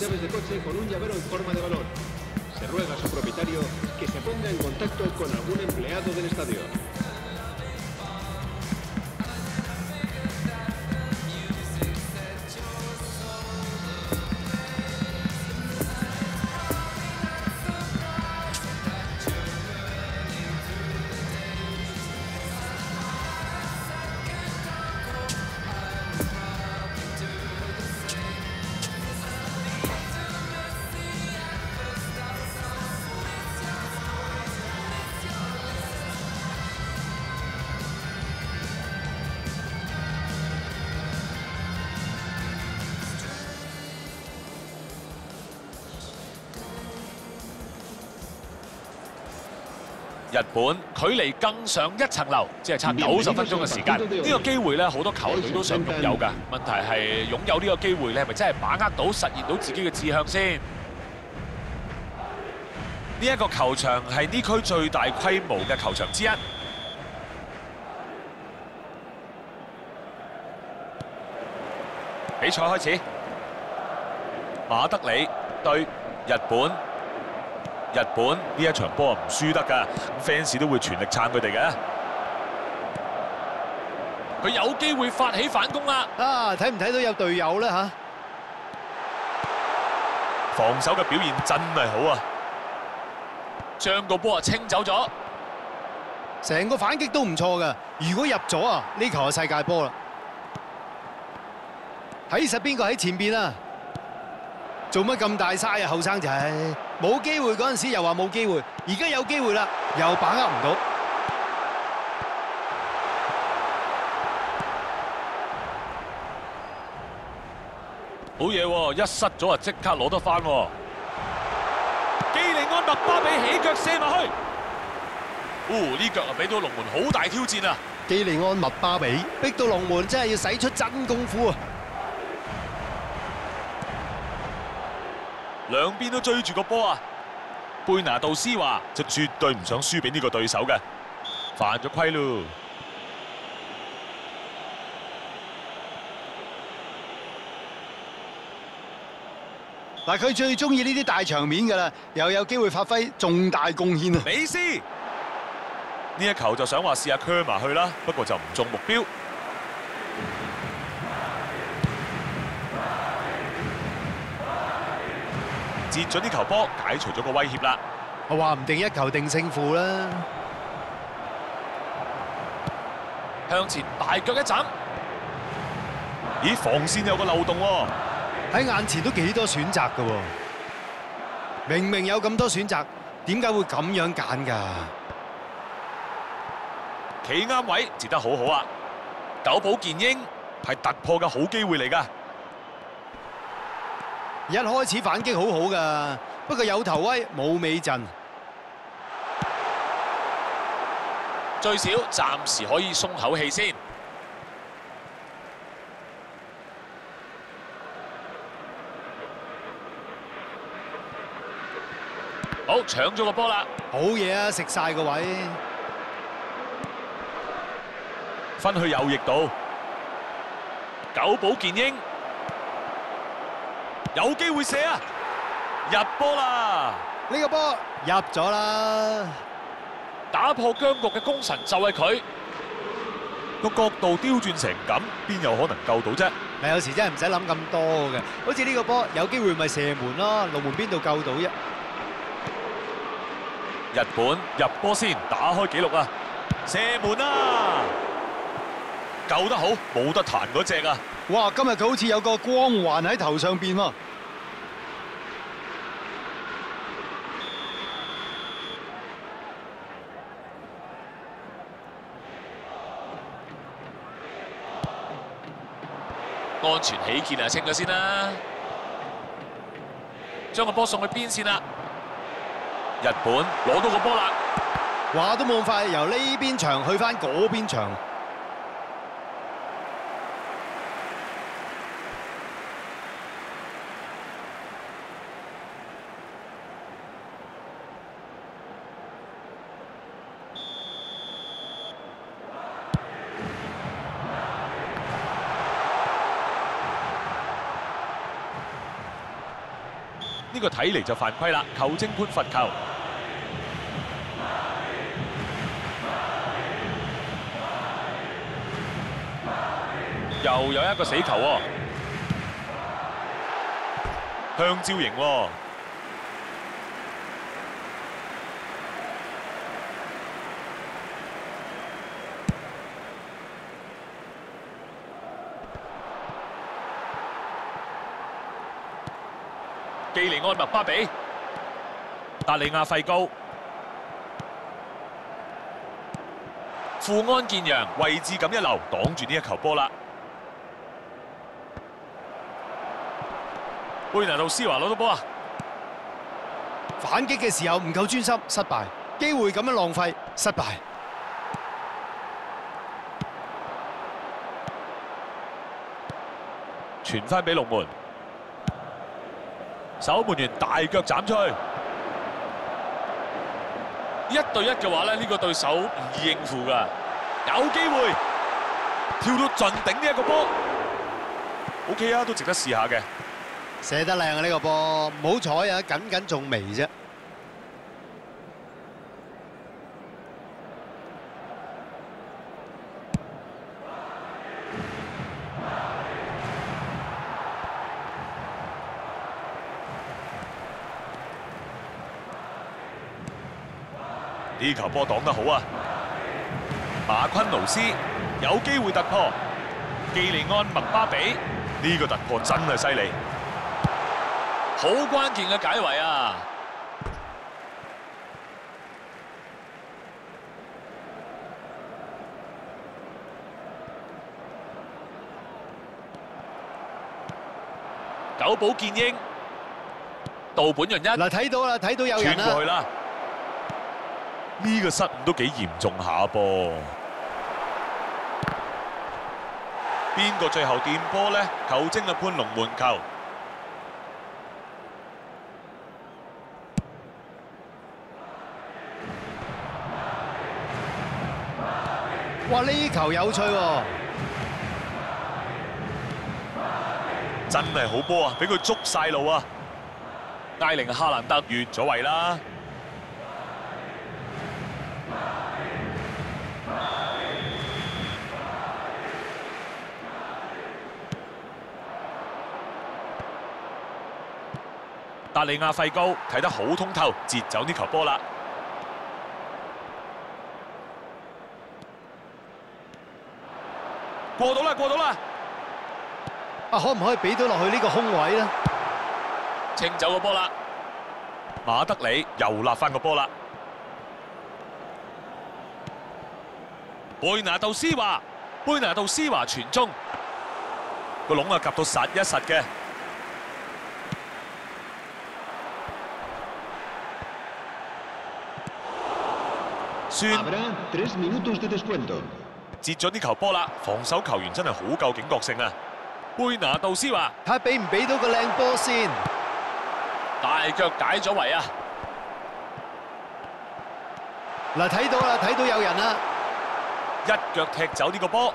llaves de coche con un llavero en forma de balón. Se ruega a su propietario que se ponga en contacto con algún empleado del estadio. 日本距離更上一層樓，只係差90分鐘嘅時間。呢個機會咧，好多球隊都想擁有㗎。問題係擁有呢個機會咧，係咪真係把握到、實現到自己嘅志向先？呢一個球場係呢區最大規模嘅球場之一。比賽開始，馬德里對日本。日本呢一場波唔輸得㗎，fans 都會全力撐佢哋嘅。佢有機會發起反攻啦！ 睇唔睇到有隊友咧嚇？ 防守嘅表現真係好啊！將個波清走咗， 成個反擊都唔錯㗎。如果入咗啊，呢球係世界波啦！睇實邊個喺前邊啊！做乜咁大嘥啊，後生仔！冇機會嗰陣時又話冇機會，而家有機會啦，又把握唔到。 好嘢喎！一失咗啊，即刻攞得翻喎。基利安麥巴比起腳射埋去，呢腳啊俾到龍門好大挑戰啊！ 基利安麥巴比逼到龍門真係要使出真功夫啊！ 兩邊都追住個波啊！貝拿杜斯話就絕對唔想輸俾呢個對手嘅，犯咗規咯。 嗱，佢最中意呢啲大場面㗎啦，又有機會發揮重大貢獻啊！ 美斯呢一球就想話試下 Kerr 去啦，不過就唔中目標。截咗啲球波，解除咗個威脅啦。 我話唔定一球定勝負啦。 向前大腳一斬，咦？防線有個漏洞喎， 喺眼前都幾多選擇㗎喎。明明有咁多選擇，點解會咁樣揀㗎？ 企啱位，截得好好啊！久保健英係突破嘅好機會嚟㗎。 一開始反擊好好㗎，不過有頭威冇尾陣， 最少暫時可以鬆口氣先。好，搶咗個波啦！ 好嘢啊，食晒個位， 分去右翼度，久保健英。有機會射啊！入波啦！ 呢個波入咗啦！ 打破僵局嘅功臣就係佢，個角度刁轉成咁，邊有可能救到啫？ 嗱，有時真係唔使諗咁多嘅，好似呢個波有機會咪射門咯，龍門邊度救到啫？ 日本入波先，打開紀錄啊！射門啊！救得好，冇得彈嗰隻啊！ 哇！今日佢好似有個光環喺頭上邊喎。 安全起見啊，清咗先啦，將個波送去邊線啦。日本攞到個波啦， 話都冇咁快，由呢邊場去翻嗰邊場。 呢個睇嚟就犯規啦，球證判罰球。又有一個死球喎，香蕉型喎。基利安麥巴比、達利亞費高、富安健洋位置感一流，擋住呢一球波啦。貝拿度斯華攞到波啊！ 反擊嘅時候唔夠專心，失敗。機會咁樣浪費，失敗。 傳翻俾龍門，守門員大腳斬出去。1對1嘅話咧，呢個對手唔易應付㗎。有機會跳到盡頂呢一個波 ，OK 啊，都值得試下嘅。 射得靚啊！呢個波唔好彩啊，緊仲微啫。 呢球波擋得好啊！馬昆奴斯有機會突破，基利安麥巴比呢個突破真係犀利，好關鍵嘅解圍啊！久保建英、道本潤一嗱，睇到啦，睇到有人傳過去啦。呢個失誤都幾嚴重下噃，邊個最後掂波呢？球證就判龍門球。 哇！呢球有趣喎， 真係好波啊！俾佢捉晒路啊！艾靈哈蘭德越咗位啦。達利亞費高睇得好通透，截走呢球波啦。過到啦，過到啦！ 啊，可唔可以俾到落去呢個空位咧？ 清走個波啦，馬德里又立翻個波啦。貝拿度斯華傳中，個籠啊夾到實一實嘅。算截咗呢球波啦，防守球員真係好夠警覺性啊！貝拿度斯華睇下俾唔俾到個靚波先， 大腳解咗圍啊！ 嗱，睇到啦，睇到有人啦， 一腳踢走呢個波，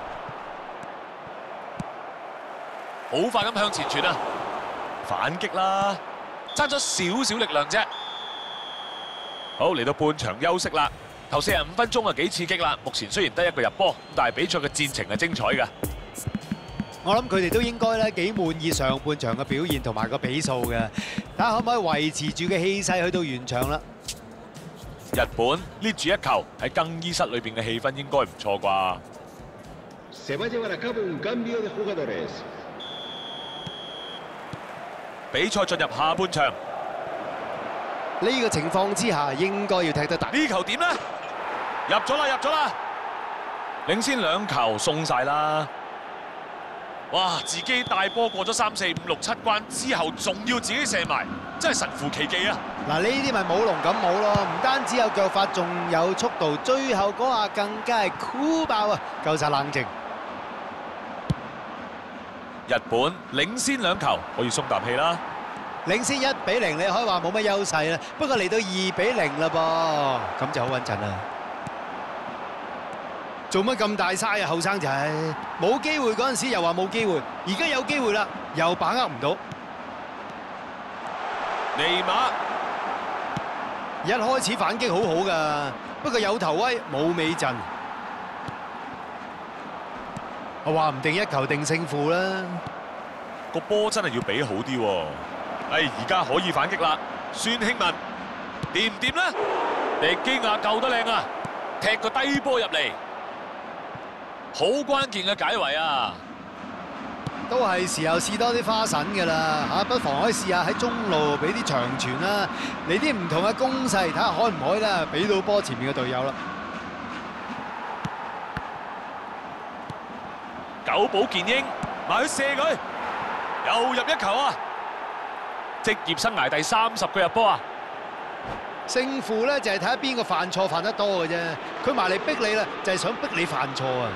好快咁向前傳啊！反擊啦，爭咗少少力量啫。好，嚟到半場休息啦。頭45分鐘啊，幾刺激啦！目前雖然得一個入波，但係比賽嘅戰情係精彩㗎。 我諗佢哋都應該咧幾滿意上半場嘅表現同埋個比數嘅，睇下可唔可以維持住嘅氣勢去到完場啦。 日本捏住一球喺更衣室裏邊嘅氣氛應該唔錯啩。比賽進入下半場， 呢個情況之下應該要踢得大。 呢球點呢？入咗啦，入咗啦！領先2球送晒啦！哇！自己帶波過咗3、4、5、6、7關之後，仲要自己射埋，真係神乎其技啊！ 嗱，呢啲咪舞龍咁舞咯，唔單止有腳法，仲有速度，最後嗰下更加係酷爆啊！夠晒冷靜。 日本領先2球，可以鬆啖氣啦。 領先1比0，你可以話冇乜優勢啦。不過嚟到2比0啦噃，咁就好穩陣啦。做乜咁大嘥啊，後生仔！冇機會嗰陣時又話冇機會，而家有機會啦，又把握唔到。 尼馬一開始反擊好好㗎，不過有頭威冇尾陣。我話唔定一球定勝負啦。 個波真係要俾好啲喎。而家可以反擊啦，孫興文掂唔掂呢？迪基亞救得靚啊，踢個低波入嚟，好關鍵嘅解圍啊！ 都係時候試多啲花神㗎啦嚇，不妨可以試下喺中路俾啲長傳啦，嚟啲唔同嘅攻勢，睇下可唔可以啦，俾到波前面嘅隊友啦。 久保建英埋去射佢，又入一球啊！職業生涯第30個入波啊！ 勝負咧就係睇下邊個犯錯犯得多嘅啫，佢埋嚟逼你啦，就係想逼你犯錯啊！